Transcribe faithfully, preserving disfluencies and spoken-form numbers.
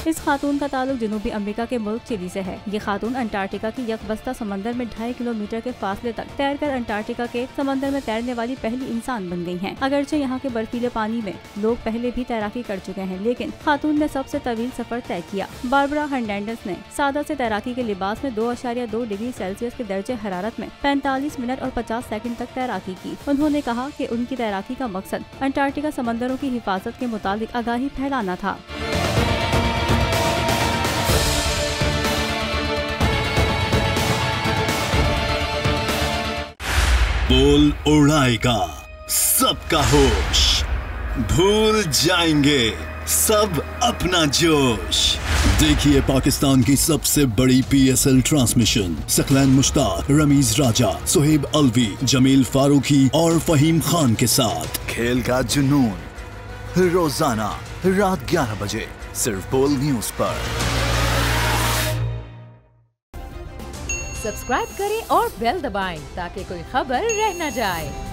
इस खातून का ताल्लुक जनूबी अमेरिका के मुल्क चिली से है। ये खातून अंटार्कटिका की यकबस्ता समंदर में ढाई किलोमीटर के फासले तक तैरकर अंटार्कटिका के समंदर में तैरने वाली पहली इंसान बन गई हैं। अगरचे यहाँ के बर्फीले पानी में लोग पहले भी तैराकी कर चुके हैं, लेकिन खातून ने सबसे तवील सफर तय किया। बारबरा हर्नांडेज ने सादा से तैराकी के लिबास में दो अशारिया दो डिग्री सेल्सियस के दर्जे हरारत में पैंतालीस मिनट और पचास सेकंड तक तैराकी की। उन्होंने कहा कि उनकी तैराकी का मकसद अंटार्कटिका समंदरों की हिफाजत के मुताबिक आगाही फैलाना था। बोल उड़ाएगा सबका होश, भूल जाएंगे सब अपना जोश। देखिए पाकिस्तान की सबसे बड़ी पीएसएल ट्रांसमिशन सकलैन मुश्ताक, रमीज राजा, सुहेब अलवी, जमील फारूकी और फहीम खान के साथ खेल का जुनून रोजाना रात ग्यारह बजे सिर्फ बोल न्यूज पर। सब्सक्राइब करें और बेल दबाएं ताकि कोई खबर रह न जाए।